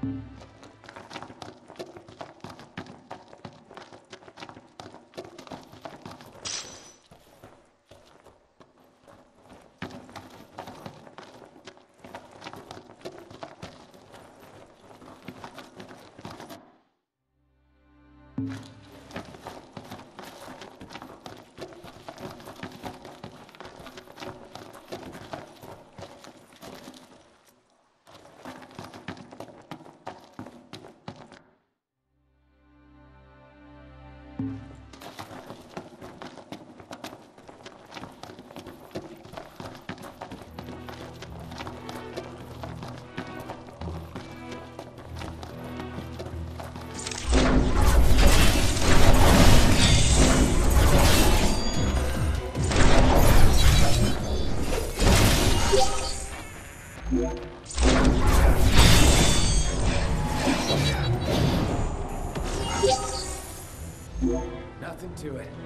Nothing to it.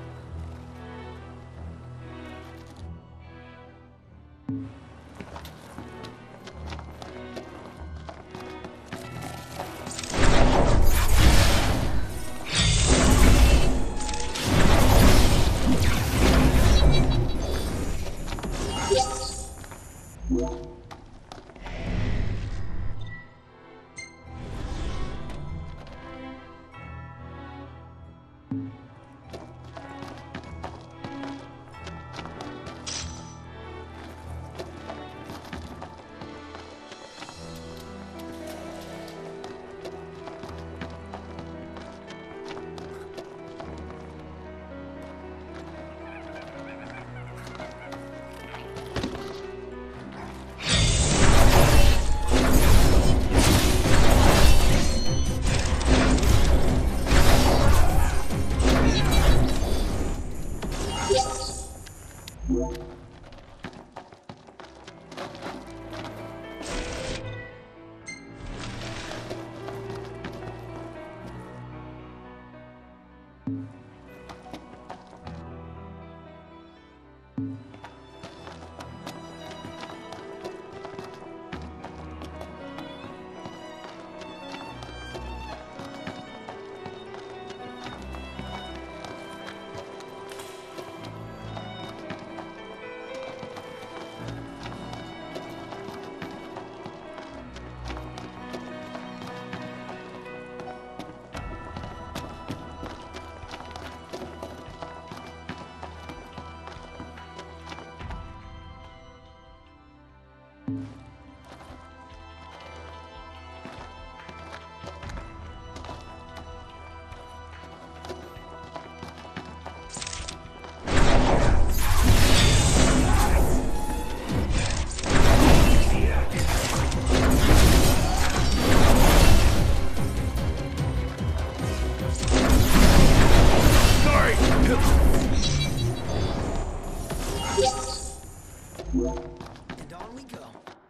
And on we go.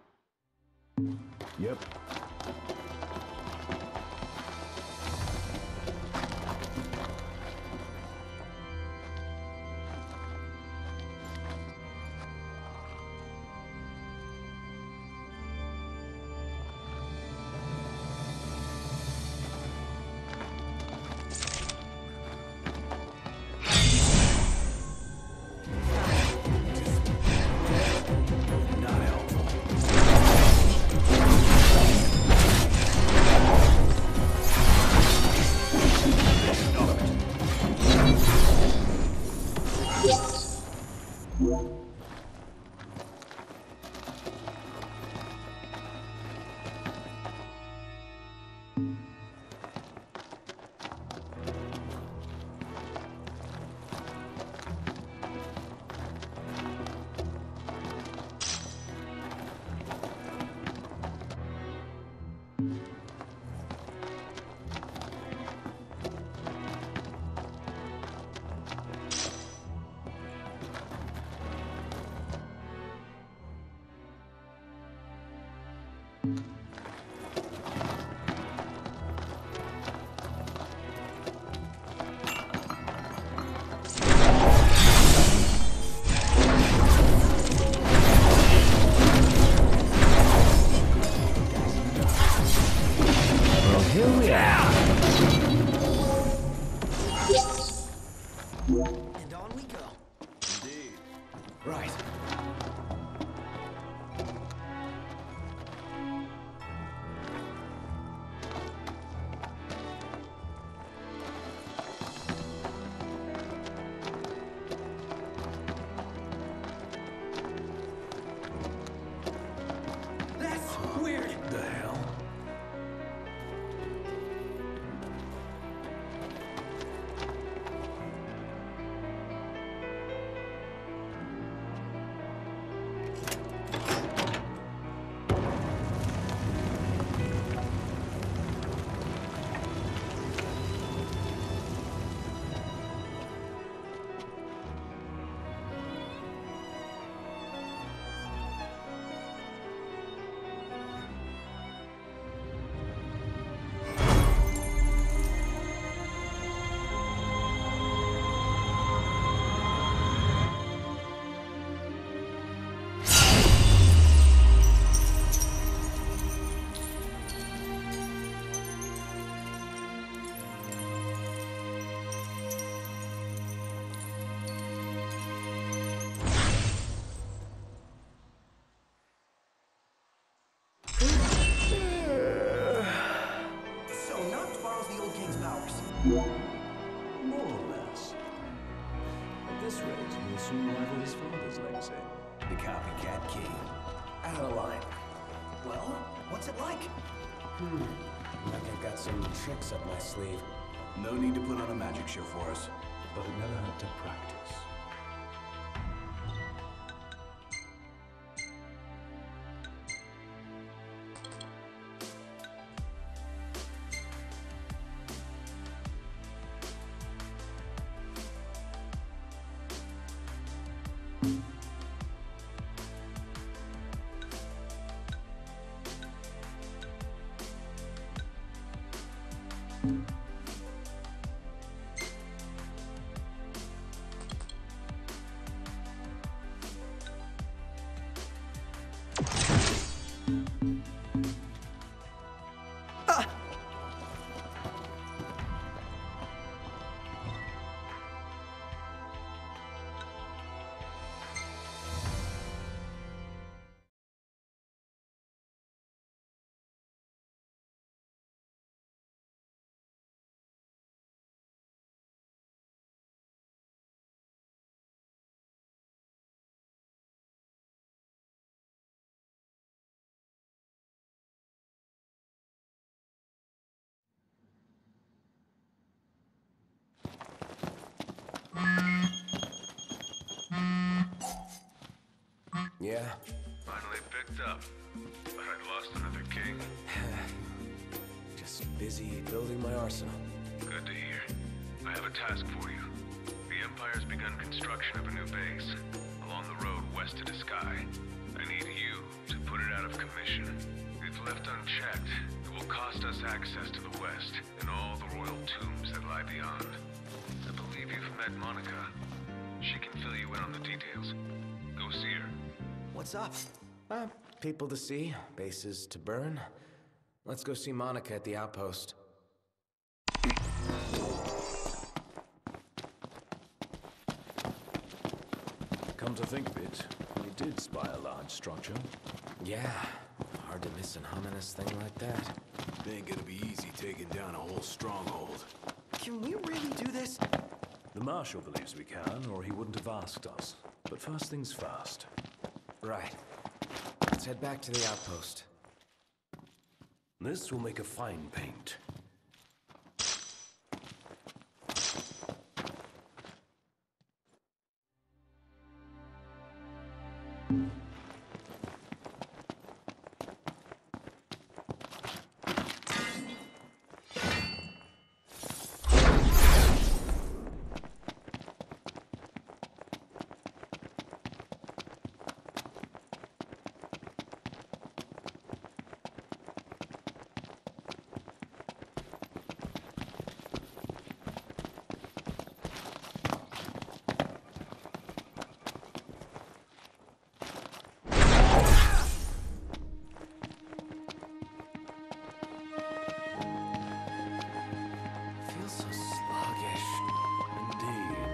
Yep. soon rival his father's legacy. The copycat king. Out of line. Well, what's it like? Like I've got some tricks up my sleeve. No need to put on a magic show for us, but it never hurt to practice. Yeah? Finally picked up, but I'd lost another king. Just busy building my arsenal. Good to hear. I have a task for you. The Empire's begun construction of a new base along the road west of the sky. I need you to put it out of commission. If left unchecked, it will cost us access to the west and all the royal tombs that lie beyond. I believe you've met Monica. She can fill you in on the details. Go see her. What's up? People to see, bases to burn. Let's go see Monica at the outpost. Come to think of it, we did spy a large structure. Yeah, hard to miss an ominous thing like that. It ain't gonna be easy taking down a whole stronghold. Can we really do this? The Marshal believes we can, or he wouldn't have asked us. But first things first. Right. Let's head back to the outpost. This will make a fine paint. Feels so sluggish. Indeed.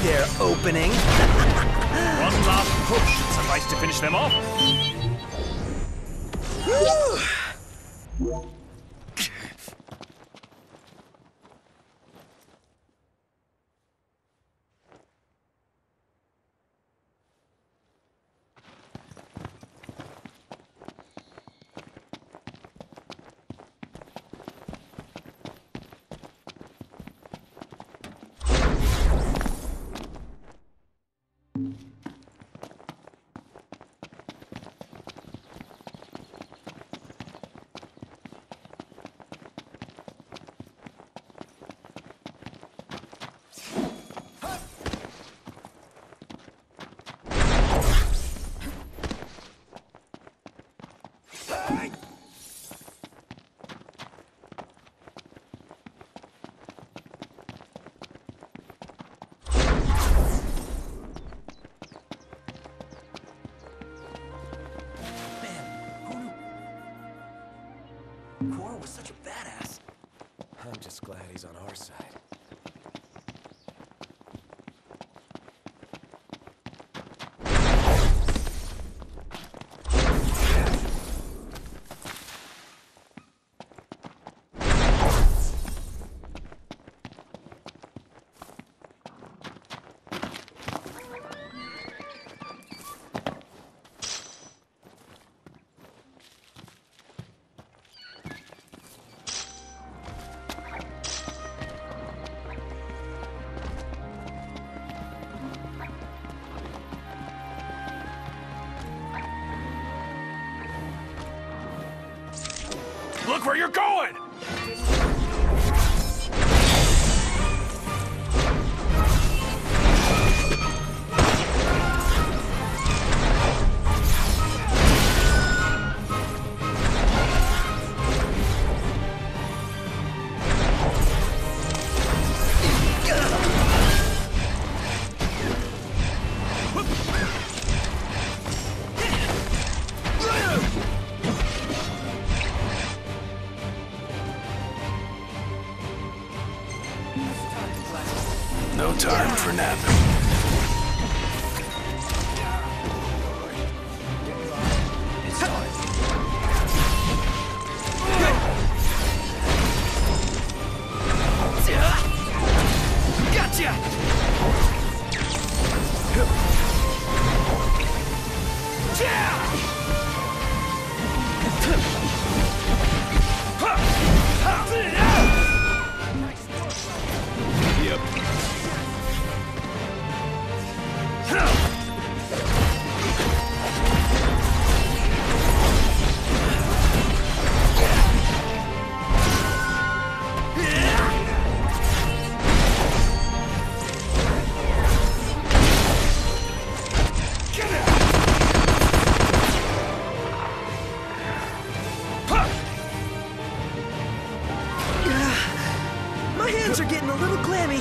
there, opening. One last push should suffice to finish them off. Cor was such a badass. I'm just glad he's on our side. Look where you're going! No time for napping. It's time. Gotcha! Yep. My hands are getting a little clammy.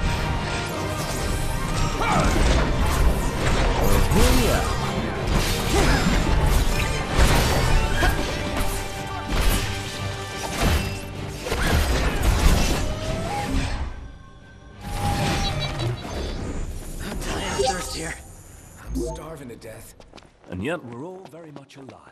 I'm dying of thirst here. I'm starving to death. And yet we're all very much alive.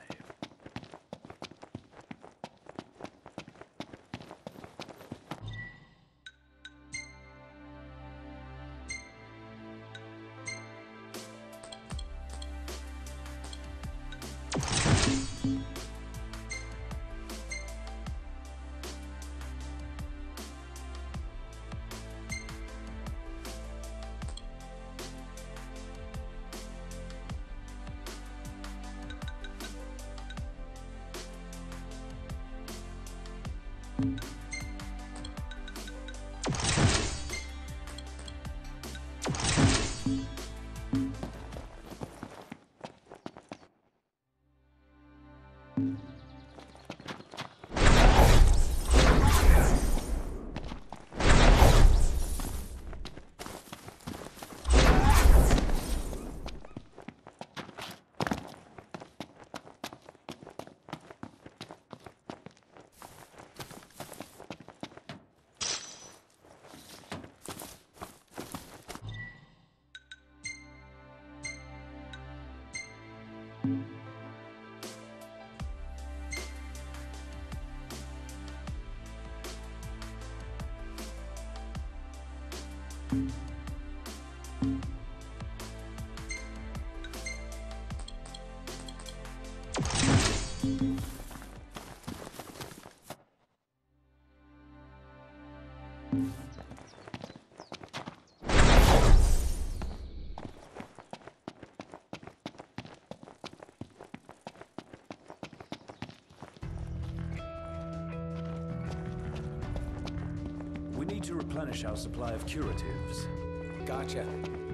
We need to replenish our supply of curatives. Gotcha.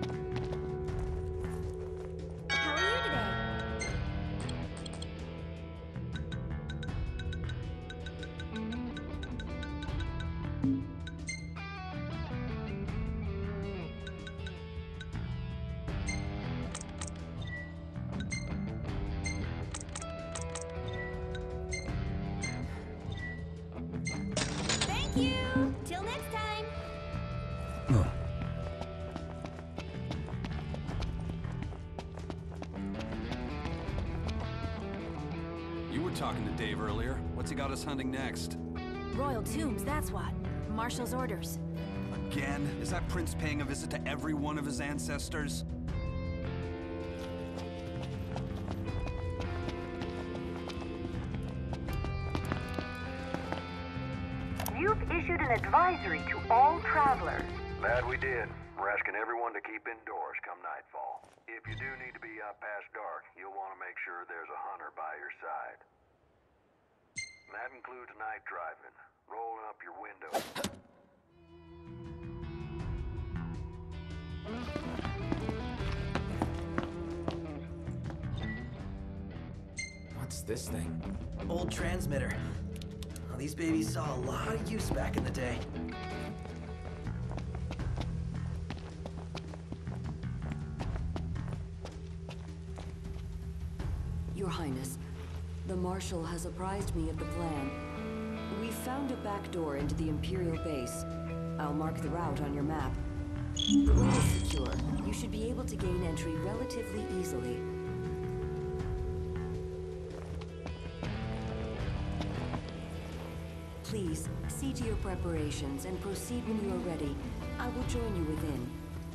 How are you today? Thank you! Till next time! You were talking to Dave earlier. What's he got us hunting next? Royal tombs, that's what. Marshal's orders. Again? Is that prince paying a visit to every one of his ancestors? You've issued an advisory to all travelers. That we did. We're asking everyone to keep indoors come nightfall. If you do need to be up past dark, you'll want to make sure there's a hunter by your side. And that includes night driving, rolling up your window. What's this thing? Old transmitter. Well, these babies saw a lot of use back in the day. Your Highness, the Marshal has apprised me of the plan. We've found a back door into the Imperial base. I'll mark the route on your map. The way is secure. You should be able to gain entry relatively easily. Please, see to your preparations and proceed when you are ready. I will join you within.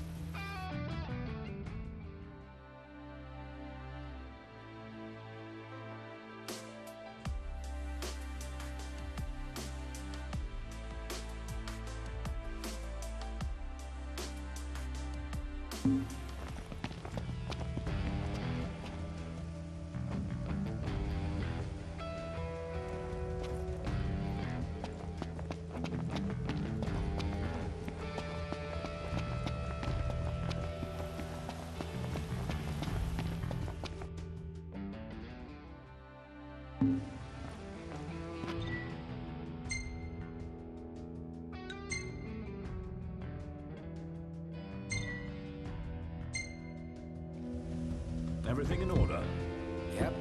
Everything in order? Yep.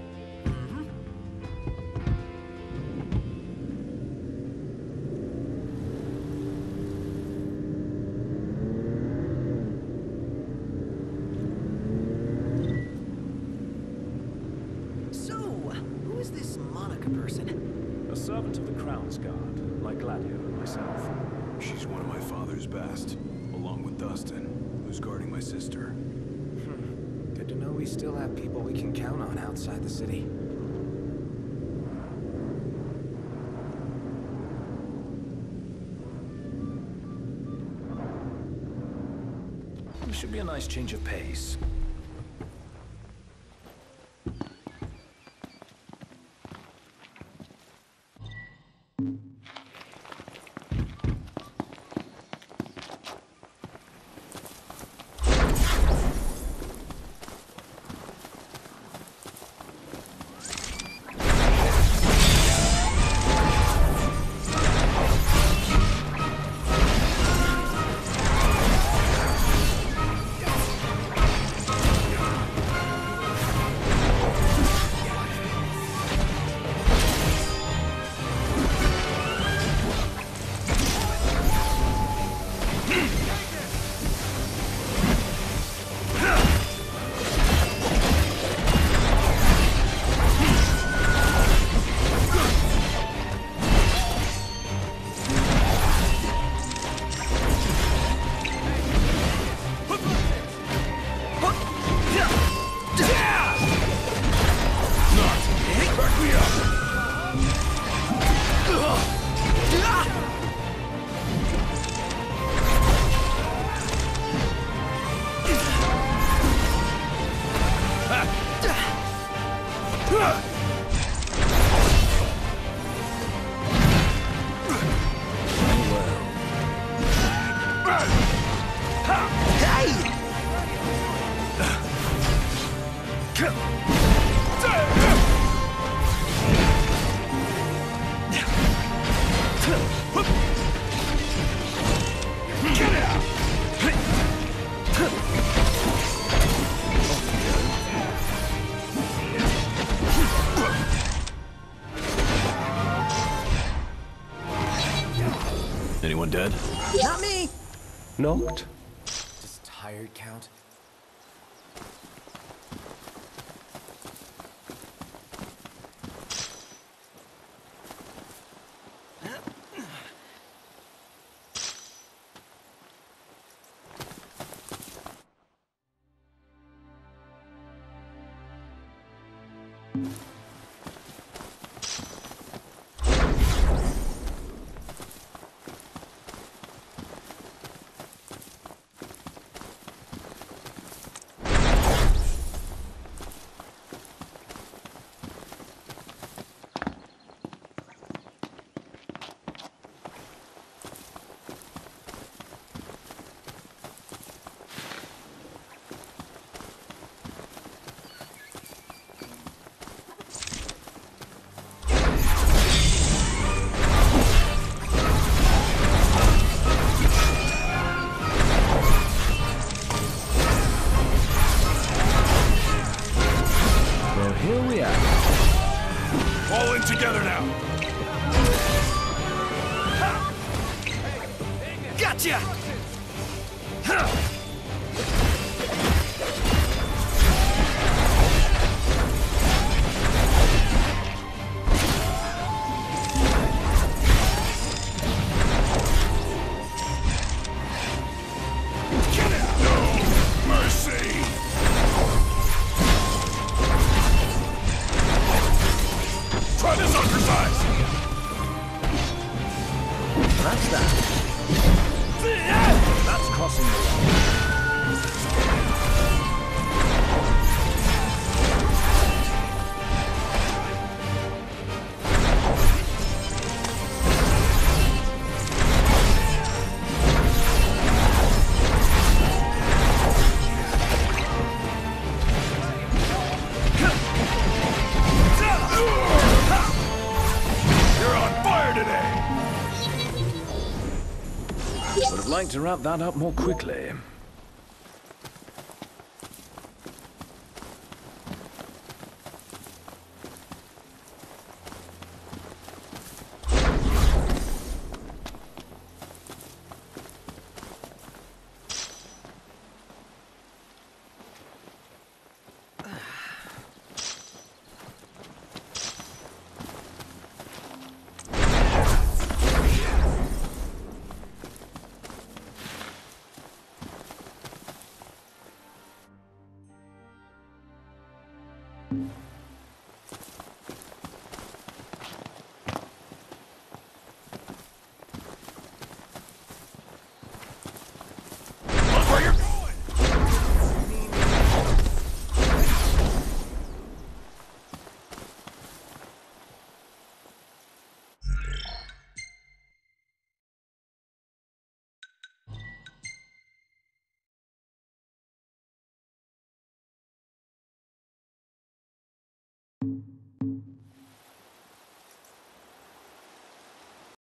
So, who is this Monica person? A servant of the Crown's Guard, like Gladio and myself. She's one of my father's best, along with Dustin, who's guarding my sister. Good to know we still have people we can count on outside the city. This should be a nice change of pace. Anyone dead? Not me! Knocked? Just tired, Count. Here we are. All in together now. Gotcha! That's that. That's crossing the You're on fire today. Would have liked to wrap that up more quickly.